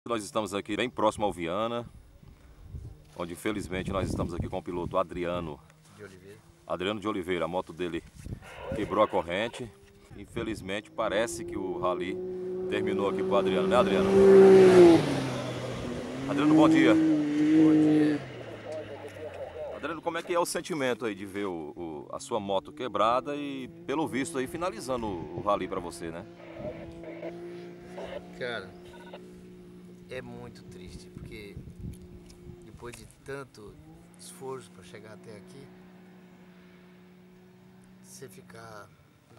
Nós estamos aqui bem próximo ao Viana, onde infelizmente nós estamos aqui com o piloto Adriano de Oliveira. A moto dele quebrou a corrente. Infelizmente parece que o rally terminou aqui com o Adriano, né, Adriano? Adriano, bom dia. Bom dia. Adriano, como é que é o sentimento aí de ver a sua moto quebrada e, pelo visto, aí finalizando o rally para você, né? Cara, é muito triste, porque depois de tanto esforço para chegar até aqui, você ficar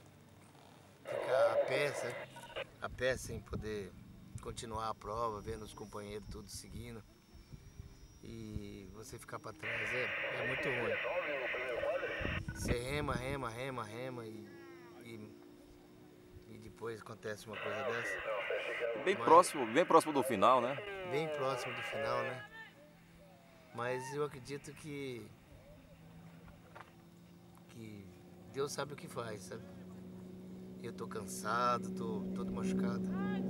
a pé sem poder continuar a prova, vendo os companheiros tudo seguindo, e você ficar para trás é muito ruim. Você rema e depois acontece uma coisa dessa. Bem próximo do final, né? Bem próximo do final, né? Mas eu acredito que Deus sabe o que faz, sabe? Eu tô cansado, tô todo machucado.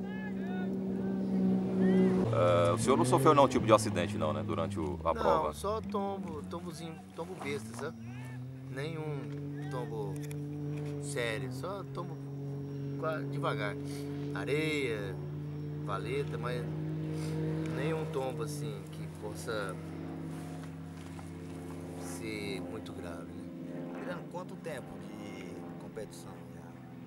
O senhor não sofreu nenhum tipo de acidente não, né? Durante a prova? Não, só tombo besta, sabe? Nenhum tombo sério, só tombo devagar. Areia, valeta, mas nenhum tombo assim que possa ser muito grave, né? Adriano, quanto tempo de competição já?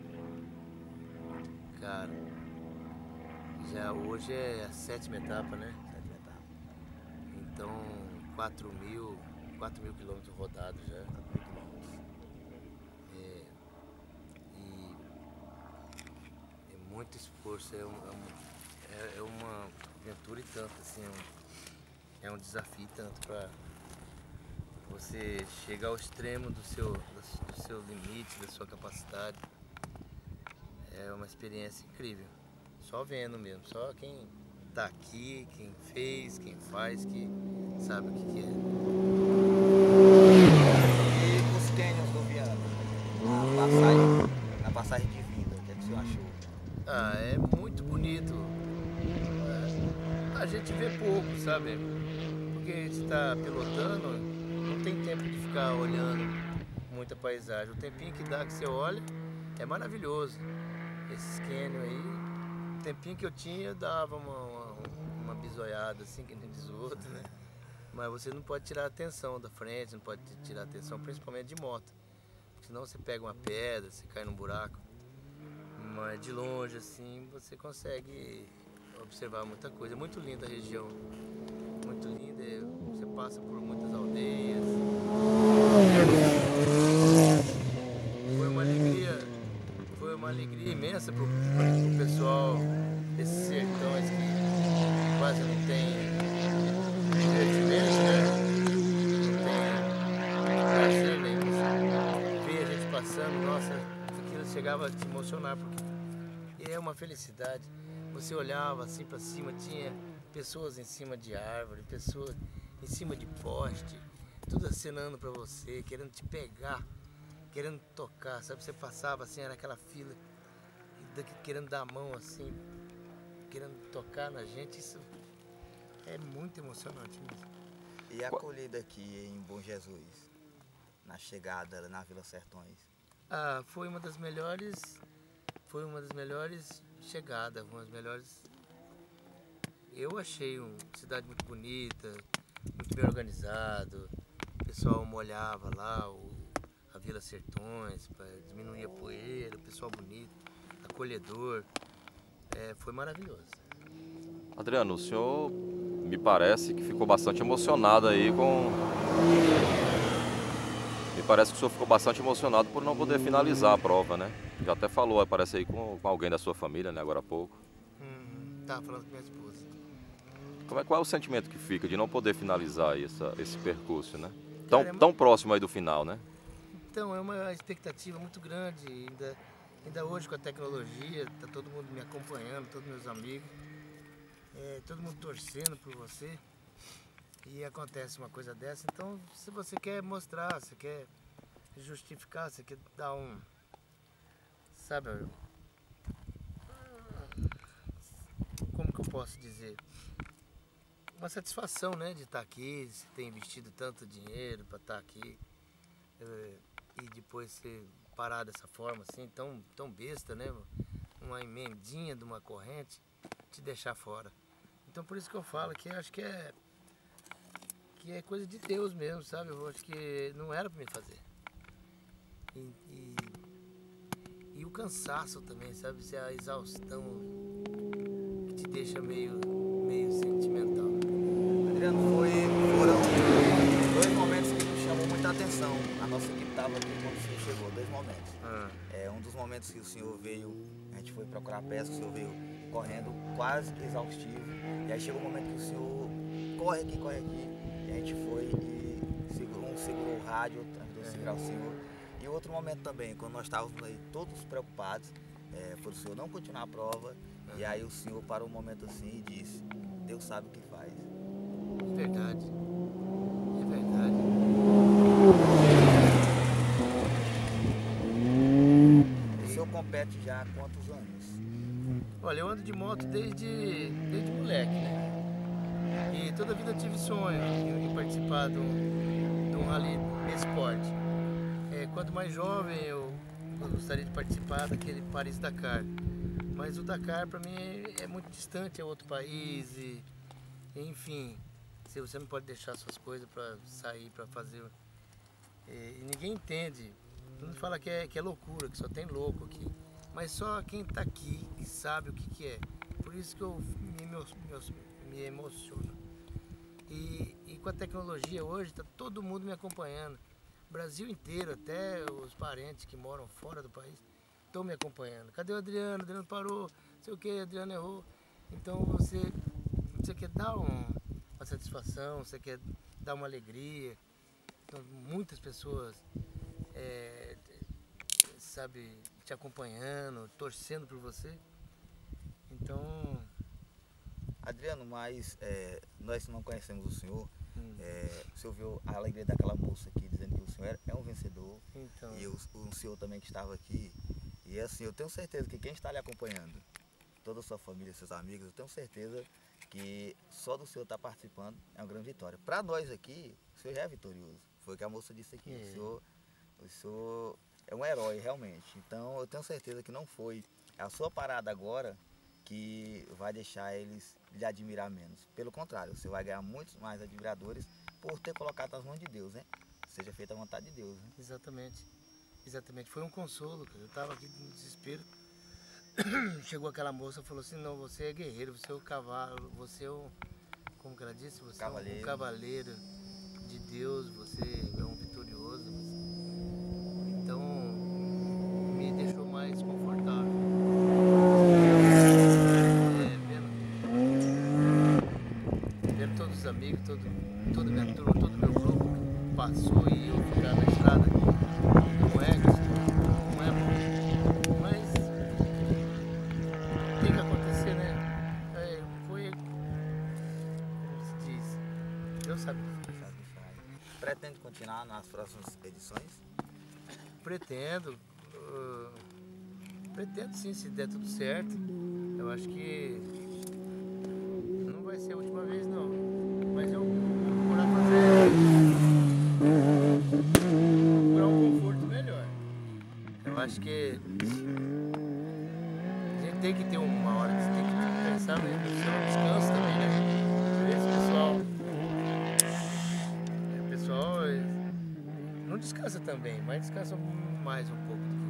Cara, já hoje é a 7ª etapa, né? 7 etapas. Então 4 mil quilômetros rodados já. 4 mil quilômetros. E é muito esforço, é uma aventura e tanto, assim, é um desafio tanto para você chegar ao extremo do seu limite, da sua capacidade. É uma experiência incrível, só vendo mesmo, só quem tá aqui, quem fez, quem faz, que sabe o que é. E os cânions do Viana, na passagem de vinda, o que é que o senhor achou? Ah, é muito bonito. A gente vê pouco, sabe? Porque você tá pilotando, não tem tempo de ficar olhando muita paisagem. O tempinho que dá que você olha é maravilhoso. Esses cânions aí, o tempinho que eu tinha, eu dava uma bisoiada assim, que nem diz o outro, né? Mas você não pode tirar a atenção da frente, não pode tirar a atenção principalmente de moto. Senão você pega uma pedra, você cai num buraco. Mas de longe assim você consegue observar muita coisa. É muito linda a região, muito linda. Você passa por muitas aldeias. Foi uma alegria imensa pro pessoal desses sertões que quase não tem divertimento, né? Não tem prazer nenhum. Ver a gente passando, nossa, aquilo chegava a te emocionar, porque é uma felicidade. Você olhava assim para cima, tinha pessoas em cima de árvore, pessoas em cima de poste, tudo acenando para você, querendo te pegar, querendo tocar, sabe? Você passava assim, era aquela fila, querendo dar a mão assim, querendo tocar na gente. Isso é muito emocionante mesmo. E a acolhida aqui em Bom Jesus, na chegada na Vila Sertões? Ah, foi uma das melhores chegadas, uma das melhores. Eu achei uma cidade muito bonita, muito bem organizado. O pessoal molhava lá a Vila Sertões para diminuir a poeira, o pessoal bonito, acolhedor. Foi maravilhoso. Adriano, o senhor me parece que ficou bastante emocionado aí com... Me parece que o senhor ficou bastante emocionado por não poder finalizar a prova, né? Já até falou, parece aí com alguém da sua família, né, agora há pouco. Tava falando com minha esposa. Qual é o sentimento que fica de não poder finalizar esse percurso, né? Cara, Tão próximo aí do final, né? Então, é uma expectativa muito grande, ainda hoje com a tecnologia, tá todo mundo me acompanhando, todos meus amigos, todo mundo torcendo por você, e acontece uma coisa dessa. Então, se você quer mostrar, você quer justificar, você quer dar sabe, como que eu posso dizer? Uma satisfação, né, de estar aqui, de ter investido tanto dinheiro para estar aqui e depois ser parar dessa forma assim, tão besta, né? Uma emendinha de uma corrente te deixar fora. Então por isso que eu falo que acho que é coisa de Deus mesmo, sabe? Eu acho que não era para me fazer. E o cansaço também, sabe? Se a exaustão que te deixa meio sentimental. Adriano, foram 2 momentos que me chamou muita atenção. A nossa equipe estava aqui quando o senhor chegou, 2 momentos. Um dos momentos que o senhor veio, a gente foi procurar pesca, o senhor veio correndo quase que exaustivo. E aí chegou um momento que o senhor corre aqui. E a gente foi e segurou o rádio, outro ajudou a segurar o senhor. E outro momento também, quando nós estávamos aí todos preocupados, por o senhor não continuar a prova. E aí o senhor parou um momento assim e disse, Deus sabe o que faz. É verdade. É verdade. O senhor compete já há quantos anos? Olha, eu ando de moto desde moleque, né? E toda a vida eu tive sonho em participar de um rally esporte. Quando mais jovem eu gostaria de participar daquele Paris-Dakar. Mas o Dakar para mim é muito distante, é outro país e enfim, se você não pode deixar suas coisas para sair, para fazer. E ninguém entende. Todo mundo fala que é loucura, que só tem louco aqui. Mas só quem está aqui que sabe o que é. Por isso que eu me emociono. E com a tecnologia hoje, está todo mundo me acompanhando. O Brasil inteiro, até os parentes que moram fora do país, estão me acompanhando. Cadê o Adriano? O Adriano parou, não sei o que, Adriano errou. Então você quer dar uma satisfação, você quer dar uma alegria. Então, muitas pessoas sabe, te acompanhando, torcendo por você. Então... Adriano, mas nós não conhecemos o senhor. O senhor viu a alegria daquela moça aqui, dizendo que o senhor é um vencedor. Então... E o senhor também que estava aqui. E assim, eu tenho certeza que quem está lhe acompanhando, toda a sua família, seus amigos, eu tenho certeza que só do senhor estar participando é uma grande vitória. Para nós aqui, o senhor já é vitorioso. Foi o que a moça disse aqui. O senhor é um herói, realmente. Então, eu tenho certeza que não foi a sua parada agora que vai deixar eles lhe admirar menos. Pelo contrário, você vai ganhar muitos mais admiradores por ter colocado nas mãos de Deus, né? Seja feita a vontade de Deus, né? Exatamente. Exatamente. Foi um consolo, cara. Eu estava aqui no desespero. Chegou aquela moça e falou assim, não, você é guerreiro, você é o cavalo, você é o... Como que ela disse? Você cavaleiro. É um cavaleiro de Deus, você é um vitorioso. Então, me deixou mais confortável. Vendo todos os amigos, toda minha turma, todo meu grupo passou e eu ficar na estrada. Não é bom. Mas tem que acontecer, né? Foi, como se diz, Deus sabe o que faz. Pretende continuar nas próximas edições? Pretendo sim, se der tudo certo. Eu acho que não vai ser a última vez não, mas eu vou procurar procurar um conforto melhor. Eu acho que a gente tem que ter uma hora, você tem que pensar no seu descanso também, né? Esse pessoal não descansa também, mas descansa mais um pouco.